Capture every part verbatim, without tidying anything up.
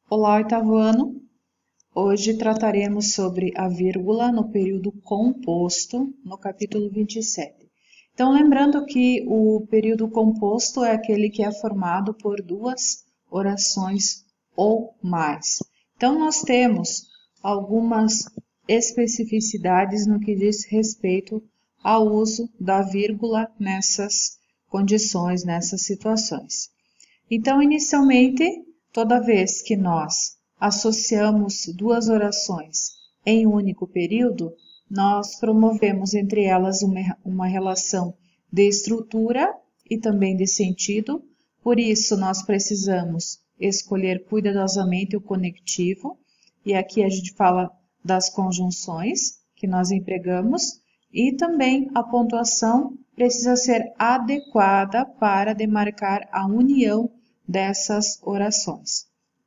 Olá, oitavo ano! Hoje trataremos sobre a vírgula no período composto, no capítulo vinte e sete. Então, lembrando que o período composto é aquele que é formado por duas orações ou mais. Então, nós temos algumas especificidades no que diz respeito ao uso da vírgula nessas condições, nessas situações. Então, inicialmente, toda vez que nós associamos duas orações em um único período, nós promovemos entre elas uma, uma relação de estrutura e também de sentido. Por isso, nós precisamos escolher cuidadosamente o conectivo, e aqui a gente fala das conjunções que nós empregamos, e também a pontuação precisa ser adequada para demarcar a união dessas orações.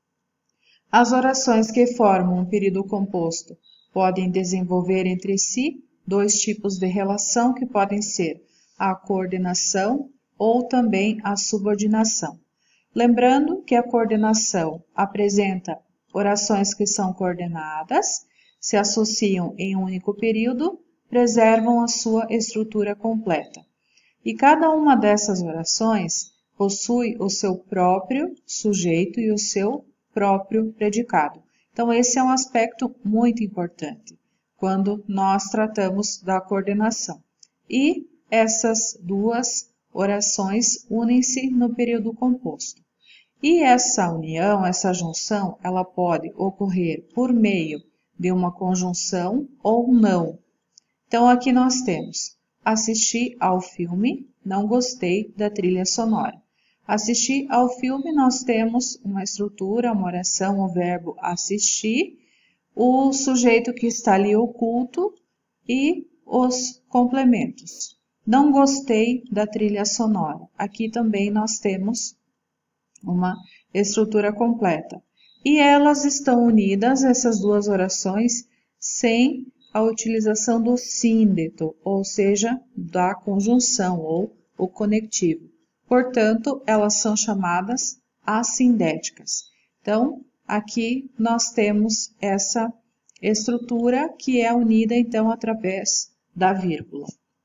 As orações que formam um período composto podem desenvolver entre si dois tipos de relação que podem ser a coordenação ou também a subordinação. Lembrando que a coordenação apresenta orações que são coordenadas, se associam em um único período, preservam a sua estrutura completa. E cada uma dessas orações possui o seu próprio sujeito e o seu próprio predicado. Então, esse é um aspecto muito importante quando nós tratamos da coordenação. E essas duas orações unem-se no período composto. E essa união, essa junção, ela pode ocorrer por meio de uma conjunção ou não. Então, aqui nós temos: assisti ao filme, não gostei da trilha sonora. Assistir ao filme, nós temos uma estrutura, uma oração, o verbo assistir, o sujeito que está ali oculto e os complementos. Não gostei da trilha sonora. Aqui também nós temos uma estrutura completa. E elas estão unidas, essas duas orações, sem a utilização do síndeto, ou seja, da conjunção ou o conectivo. Portanto, elas são chamadas assindéticas. Então, aqui nós temos essa estrutura que é unida, então, através da vírgula.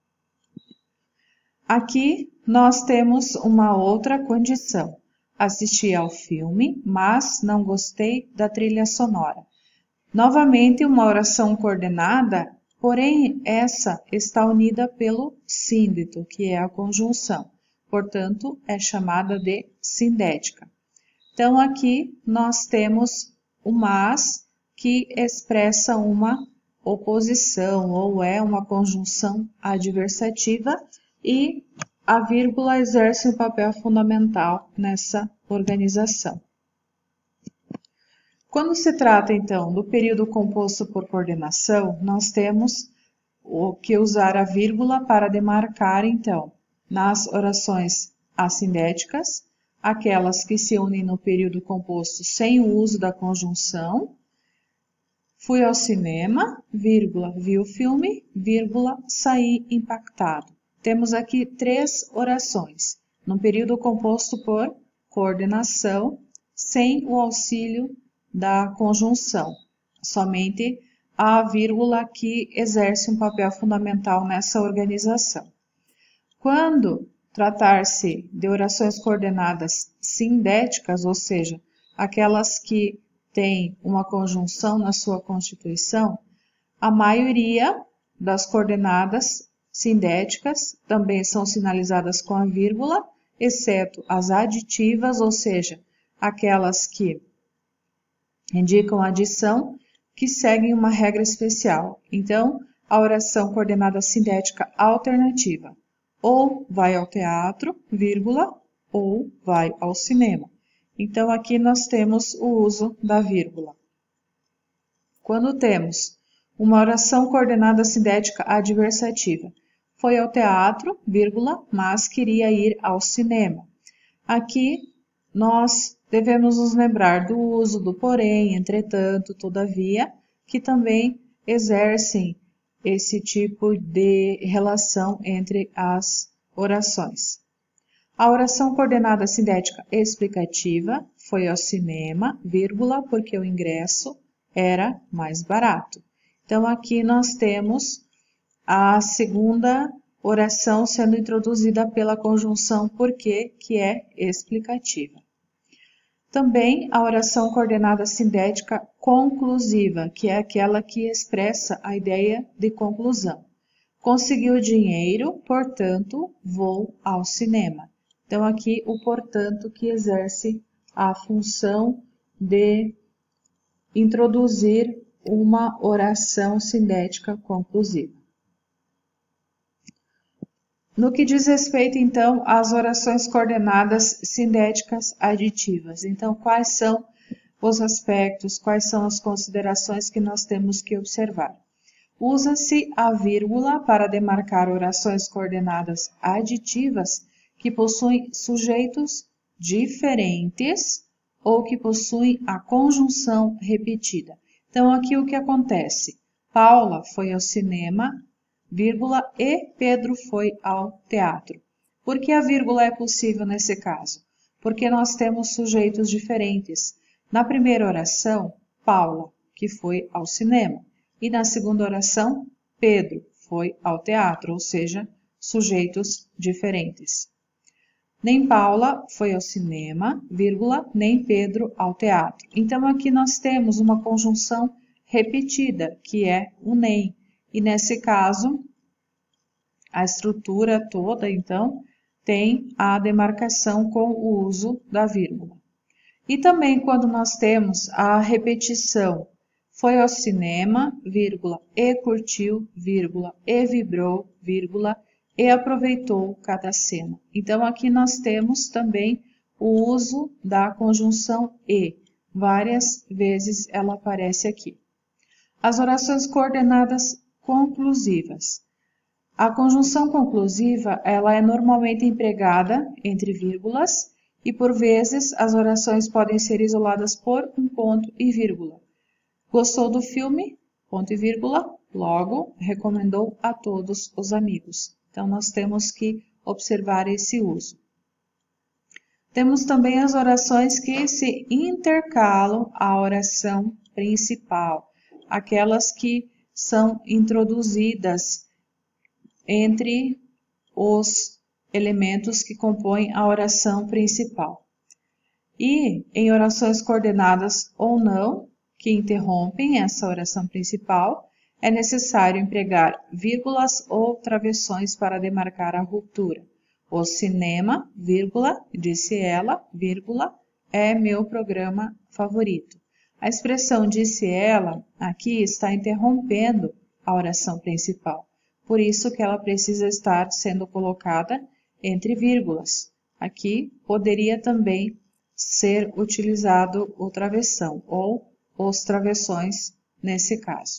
Aqui nós temos uma outra condição. Assisti ao filme, mas não gostei da trilha sonora. Novamente, uma oração coordenada, porém, essa está unida pelo síndeto, que é a conjunção. Portanto, é chamada de sindética. Então, aqui nós temos o mas, que expressa uma oposição ou é uma conjunção adversativa, e a vírgula exerce um papel fundamental nessa organização. Quando se trata, então, do período composto por coordenação, nós temos o que usar a vírgula para demarcar, então, nas orações assindéticas, aquelas que se unem no período composto sem o uso da conjunção. Fui ao cinema, vírgula, vi o filme, vírgula, saí impactado. Temos aqui três orações, no período composto por coordenação, sem o auxílio da conjunção, somente a vírgula que exerce um papel fundamental nessa organização. Quando tratar-se de orações coordenadas sindéticas, ou seja, aquelas que têm uma conjunção na sua constituição, a maioria das coordenadas sindéticas também são sinalizadas com a vírgula, exceto as aditivas, ou seja, aquelas que indicam adição, que seguem uma regra especial. Então, a oração coordenada sindética alternativa ou vai ao teatro, vírgula, ou vai ao cinema. Então, aqui nós temos o uso da vírgula. Quando temos uma oração coordenada sindética adversativa, foi ao teatro, vírgula, mas queria ir ao cinema. Aqui nós devemos nos lembrar do uso do porém, entretanto, todavia, que também exercem esse tipo de relação entre as orações. A oração coordenada sindética explicativa foi ao cinema, vírgula, porque o ingresso era mais barato. Então, aqui nós temos a segunda oração sendo introduzida pela conjunção porque, que é explicativa. Também a oração coordenada sindética conclusiva, que é aquela que expressa a ideia de conclusão. Conseguiu dinheiro, portanto, vou ao cinema. Então, aqui o portanto que exerce a função de introduzir uma oração sindética conclusiva. No que diz respeito, então, às orações coordenadas sindéticas aditivas. Então, quais são os aspectos, quais são as considerações que nós temos que observar? Usa-se a vírgula para demarcar orações coordenadas aditivas que possuem sujeitos diferentes ou que possuem a conjunção repetida. Então, aqui o que acontece? Paula foi ao cinema, vírgula, e Pedro foi ao teatro. Por que a vírgula é possível nesse caso? Porque nós temos sujeitos diferentes. Na primeira oração, Paula, que foi ao cinema. E na segunda oração, Pedro foi ao teatro, ou seja, sujeitos diferentes. Nem Paula foi ao cinema, vírgula, nem Pedro ao teatro. Então, aqui nós temos uma conjunção repetida, que é o nem. E nesse caso, a estrutura toda, então, tem a demarcação com o uso da vírgula. E também quando nós temos a repetição, foi ao cinema, vírgula, e curtiu, vírgula, e vibrou, vírgula, e aproveitou cada cena. Então, aqui nós temos também o uso da conjunção e. Várias vezes ela aparece aqui. As orações coordenadas conclusivas. A conjunção conclusiva, ela é normalmente empregada entre vírgulas e, por vezes, as orações podem ser isoladas por um ponto e vírgula. Gostou do filme? Ponto e vírgula. Logo, recomendou a todos os amigos. Então, nós temos que observar esse uso. Temos também as orações que se intercalam à oração principal, aquelas que são introduzidas entre os elementos que compõem a oração principal. E em orações coordenadas ou não, que interrompem essa oração principal, é necessário empregar vírgulas ou travessões para demarcar a ruptura. O cinema, vírgula, disse ela, vírgula, é meu programa favorito. A expressão disse ela aqui está interrompendo a oração principal. Por isso que ela precisa estar sendo colocada entre vírgulas. Aqui poderia também ser utilizado o travessão ou os travessões nesse caso.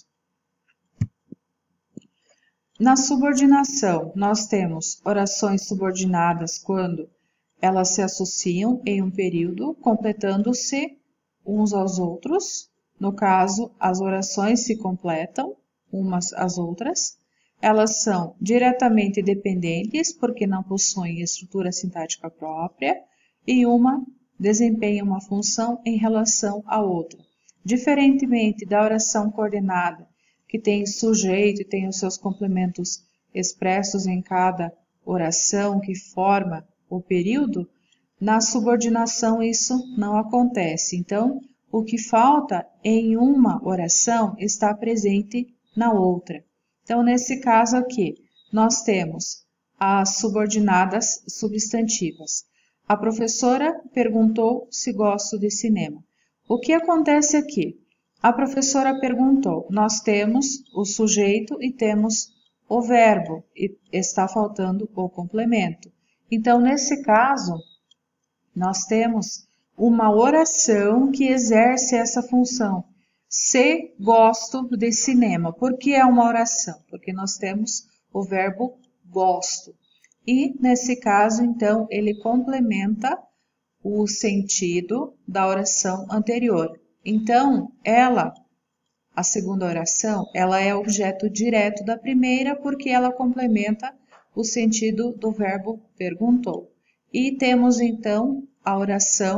Na subordinação, nós temos orações subordinadas quando elas se associam em um período, completando-se uns aos outros. No caso, as orações se completam umas às outras. Elas são diretamente dependentes, porque não possuem estrutura sintática própria, e uma desempenha uma função em relação à outra. Diferentemente da oração coordenada, que tem sujeito e tem os seus complementos expressos em cada oração que forma o período, na subordinação isso não acontece. Então, o que falta em uma oração está presente na outra. Então, nesse caso aqui, nós temos as subordinadas substantivas. A professora perguntou se gosto de cinema. O que acontece aqui? A professora perguntou, nós temos o sujeito e temos o verbo, e está faltando o complemento. Então, nesse caso, nós temos uma oração que exerce essa função. Se gosto de cinema. Por que é uma oração? Porque nós temos o verbo gosto. E, nesse caso, então, ele complementa o sentido da oração anterior. Então, ela, a segunda oração, ela é objeto direto da primeira porque ela complementa o sentido do verbo perguntou. E temos, então, a oração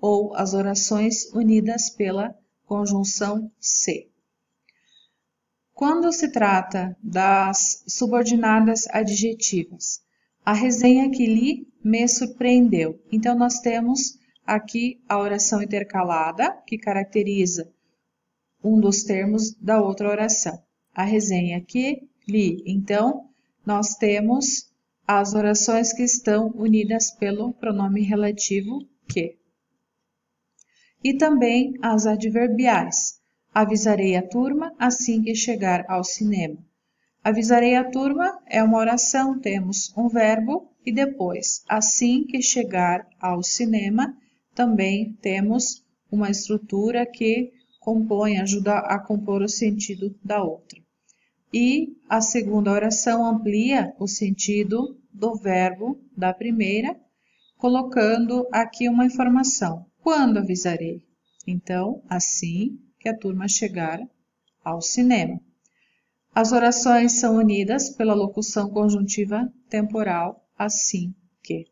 ou as orações unidas pela conjunção se. Quando se trata das subordinadas adjetivas, a resenha que li me surpreendeu. Então, nós temos aqui a oração intercalada, que caracteriza um dos termos da outra oração. A resenha que li. Então, nós temos as orações que estão unidas pelo pronome relativo que. E também as adverbiais. Avisarei a turma assim que chegar ao cinema. Avisarei a turma é uma oração, temos um verbo e depois, assim que chegar ao cinema, também temos uma estrutura que compõe, ajuda a compor o sentido da outra. E a segunda oração amplia o sentido do verbo da primeira, colocando aqui uma informação. Quando avisarei? Então, assim que a turma chegar ao cinema. As orações são unidas pela locução conjuntiva temporal, assim que.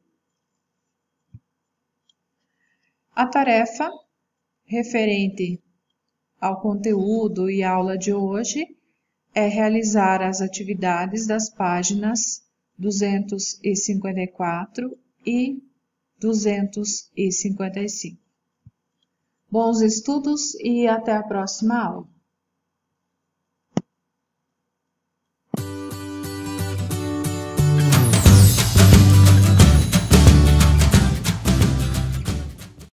A tarefa referente ao conteúdo e aula de hoje é realizar as atividades das páginas duzentos e cinquenta e quatro e duzentos e cinquenta e cinco. Bons estudos e até a próxima aula.